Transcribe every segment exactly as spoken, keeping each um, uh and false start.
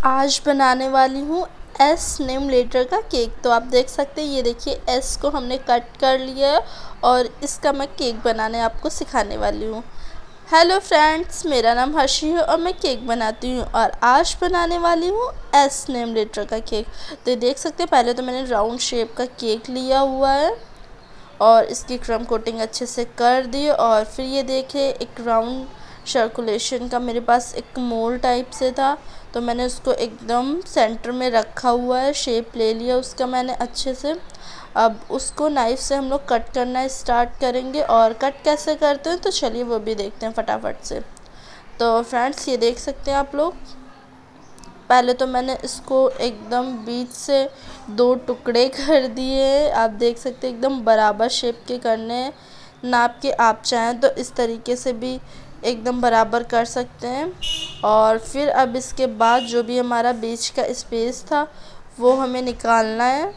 आज बनाने वाली हूँ एस नेम लेटर का केक। तो आप देख सकते हैं, ये देखिए एस को हमने कट कर लिया है और इसका मैं केक बनाने आपको सिखाने वाली हूँ। हेलो फ्रेंड्स, मेरा नाम हर्षी है और मैं केक बनाती हूँ और आज बनाने वाली हूँ एस नेम लेटर का केक। तो ये देख सकते हैं, पहले तो मैंने राउंड शेप का केक लिया हुआ है और इसकी क्रम कोटिंग अच्छे से कर दी और फिर ये देखिए एक राउंड सर्कुलेशन का मेरे पास एक मोल टाइप से था, तो मैंने उसको एकदम सेंटर में रखा हुआ है, शेप ले लिया उसका मैंने अच्छे से। अब उसको नाइफ़ से हम लोग कट करना स्टार्ट करेंगे और कट कैसे करते हैं तो चलिए वो भी देखते हैं फटाफट से। तो फ्रेंड्स, ये देख सकते हैं आप लोग, पहले तो मैंने इसको एकदम बीच से दो टुकड़े कर दिए। आप देख सकते हैं एकदम बराबर शेप के करने हैं, नाप के आप चाहें तो इस तरीके से भी एकदम बराबर कर सकते हैं। और फिर अब इसके बाद जो भी हमारा बीच का स्पेस था वो हमें निकालना है।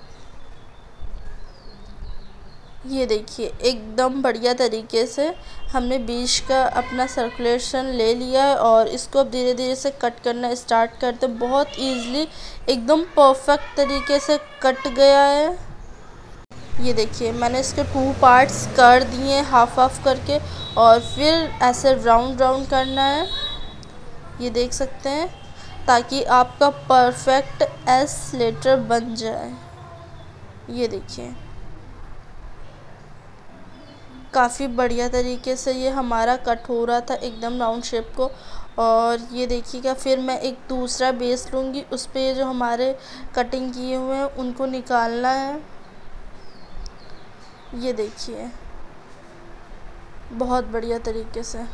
ये देखिए एकदम बढ़िया तरीके से हमने बीच का अपना सर्कुलेशन ले लिया है और इसको अब धीरे धीरे से कट करना स्टार्ट करते हैं। बहुत ईजीली एकदम परफेक्ट तरीके से कट गया है। ये देखिए मैंने इसके टू पार्ट्स कर दिए हाफ हाफ करके और फिर ऐसे राउंड राउंड करना है। ये देख सकते हैं, ताकि आपका परफेक्ट एस लेटर बन जाए। ये देखिए काफ़ी बढ़िया तरीके से ये हमारा कट हो रहा था एकदम राउंड शेप को। और ये देखिएगा, फिर मैं एक दूसरा बेस लूँगी, उस पर ये जो हमारे कटिंग किए हुए हैं उनको निकालना है। ये देखिए बहुत बढ़िया तरीके से।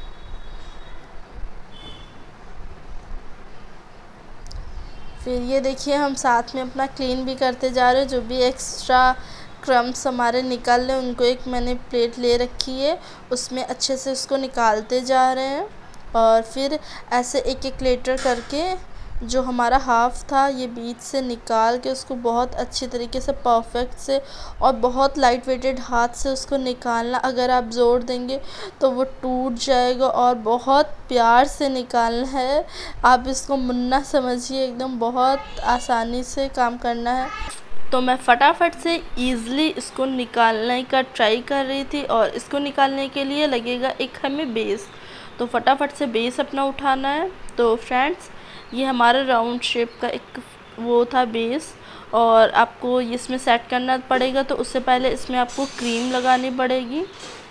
फिर ये देखिए हम साथ में अपना क्लीन भी करते जा रहे हैं, जो भी एक्स्ट्रा क्रम्स हमारे निकल रहे हैं उनको एक मैंने प्लेट ले रखी है, उसमें अच्छे से उसको निकालते जा रहे हैं। और फिर ऐसे एक एक लेटर करके जो हमारा हाफ़ था ये बीच से निकाल के उसको बहुत अच्छी तरीके से परफेक्ट से और बहुत लाइट वेटेड हाथ से उसको निकालना। अगर आप ज़ोर देंगे तो वो टूट जाएगा और बहुत प्यार से निकालना है। आप इसको मुन्ना समझिए, एकदम बहुत आसानी से काम करना है। तो मैं फटाफट से ईज़िली इसको निकालने का ट्राई कर रही थी और इसको निकालने के लिए लगेगा एक हमें बेस, तो फटाफट से बेस अपना उठाना है। तो फ्रेंड्स, ये हमारा राउंड शेप का एक वो था बेस और आपको इसमें सेट करना पड़ेगा। तो उससे पहले इसमें आपको क्रीम लगानी पड़ेगी।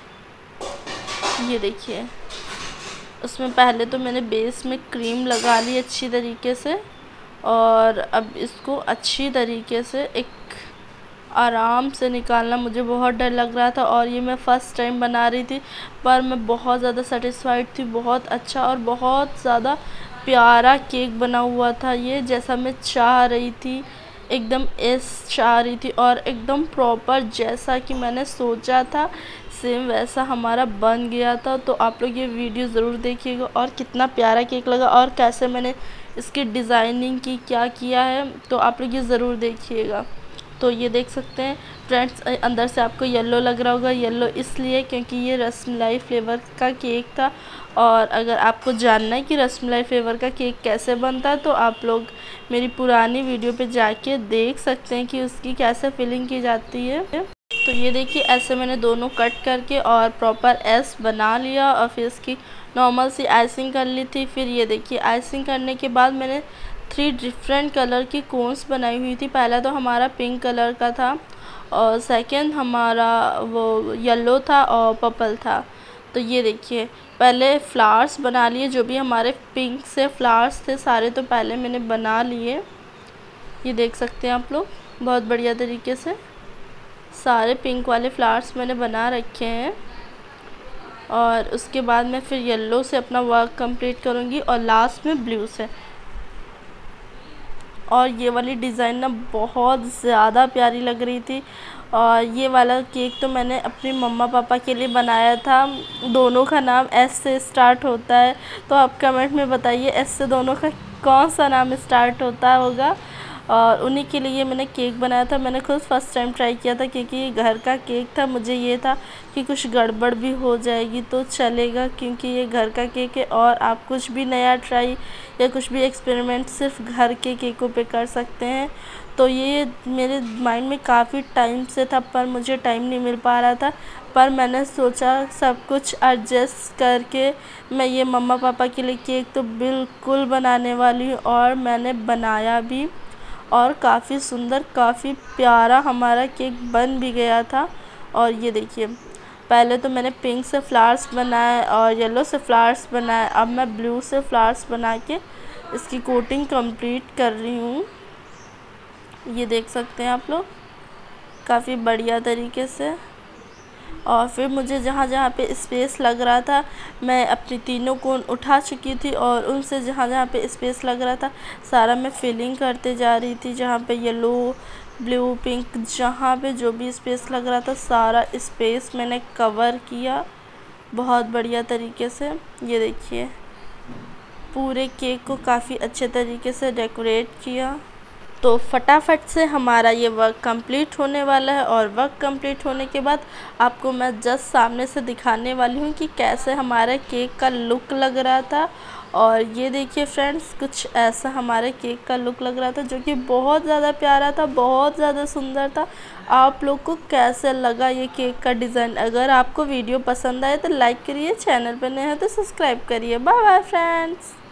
ये देखिए, उसमें पहले तो मैंने बेस में क्रीम लगा ली अच्छी तरीके से और अब इसको अच्छी तरीके से एक आराम से निकालना। मुझे बहुत डर लग रहा था और ये मैं फ़र्स्ट टाइम बना रही थी, पर मैं बहुत ज़्यादा सेटिस्फाइड थी। बहुत अच्छा और बहुत ज़्यादा प्यारा केक बना हुआ था ये, जैसा मैं चाह रही थी, एकदम एस चाह रही थी और एकदम प्रॉपर जैसा कि मैंने सोचा था सेम वैसा हमारा बन गया था। तो आप लोग ये वीडियो ज़रूर देखिएगा और कितना प्यारा केक लगा और कैसे मैंने इसकी डिज़ाइनिंग की, क्या किया है, तो आप लोग ये ज़रूर देखिएगा। तो ये देख सकते हैं फ्रेंड्स, अंदर से आपको येलो लग रहा होगा। येलो इसलिए क्योंकि ये रसमलाई फ्लेवर का केक था। और अगर आपको जानना है कि रसमलाई फ्लेवर का केक कैसे बनता है तो आप लोग मेरी पुरानी वीडियो पे जाके देख सकते हैं कि उसकी कैसे फिलिंग की जाती है। तो ये देखिए ऐसे मैंने दोनों कट करके और प्रॉपर एस बना लिया और फिर इसकी नॉर्मल सी आइसिंग कर ली थी। फिर ये देखिए आइसिंग करने के बाद मैंने थ्री डिफरेंट कलर की कोन्स बनाई हुई थी। पहला तो हमारा पिंक कलर का था और सेकंड हमारा वो येलो था और पर्पल था। तो ये देखिए पहले फ्लावर्स बना लिए, जो भी हमारे पिंक से फ्लावर्स थे सारे तो पहले मैंने बना लिए। ये देख सकते हैं आप लोग, बहुत बढ़िया तरीके से सारे पिंक वाले फ्लावर्स मैंने बना रखे हैं। और उसके बाद मैं फिर येलो से अपना वर्क कंप्लीट करूँगी और लास्ट में ब्लू से। और ये वाली डिज़ाइन ना बहुत ज़्यादा प्यारी लग रही थी। और ये वाला केक तो मैंने अपनी मम्मा पापा के लिए बनाया था। दोनों का नाम एस से स्टार्ट होता है, तो आप कमेंट में बताइए एस से दोनों का कौन सा नाम स्टार्ट होता होगा। और उन्हीं के लिए मैंने केक बनाया था। मैंने खुद फर्स्ट टाइम ट्राई किया था क्योंकि ये घर का केक था। मुझे ये था कि कुछ गड़बड़ भी हो जाएगी तो चलेगा, क्योंकि ये घर का केक है और आप कुछ भी नया ट्राई या कुछ भी एक्सपेरिमेंट सिर्फ घर के केकों पे कर सकते हैं। तो ये मेरे माइंड में काफ़ी टाइम से था, पर मुझे टाइम नहीं मिल पा रहा था। पर मैंने सोचा सब कुछ एडजस्ट करके मैं ये मम्मा पापा के लिए केक तो बिल्कुल बनाने वाली हूँ, और मैंने बनाया भी, और काफ़ी सुंदर काफ़ी प्यारा हमारा केक बन भी गया था। और ये देखिए, पहले तो मैंने पिंक से फ्लावर्स बनाए और येलो से फ्लावर्स बनाए। अब मैं ब्लू से फ्लावर्स बना के इसकी कोटिंग कंप्लीट कर रही हूँ। ये देख सकते हैं आप लोग, काफ़ी बढ़िया तरीके से। और फिर मुझे जहाँ जहाँ पे स्पेस लग रहा था, मैं अपनी तीनों कोन उठा चुकी थी और उनसे जहाँ जहाँ पे स्पेस लग रहा था सारा मैं फिलिंग करते जा रही थी। जहाँ पे येलो, ब्लू, पिंक, जहाँ पे जो भी स्पेस लग रहा था सारा स्पेस मैंने कवर किया बहुत बढ़िया तरीके से। ये देखिए, पूरे केक को काफ़ी अच्छे तरीके से डेकोरेट किया। तो फटाफट से हमारा ये वर्क कंप्लीट होने वाला है, और वर्क कंप्लीट होने के बाद आपको मैं जस्ट सामने से दिखाने वाली हूँ कि कैसे हमारे केक का लुक लग रहा था। और ये देखिए फ्रेंड्स, कुछ ऐसा हमारे केक का लुक लग रहा था, जो कि बहुत ज़्यादा प्यारा था, बहुत ज़्यादा सुंदर था। आप लोग को कैसे लगा ये केक का डिज़ाइन? अगर आपको वीडियो पसंद आए तो लाइक करिए, चैनल पर नए हैं तो सब्सक्राइब करिए। Bye bye friends.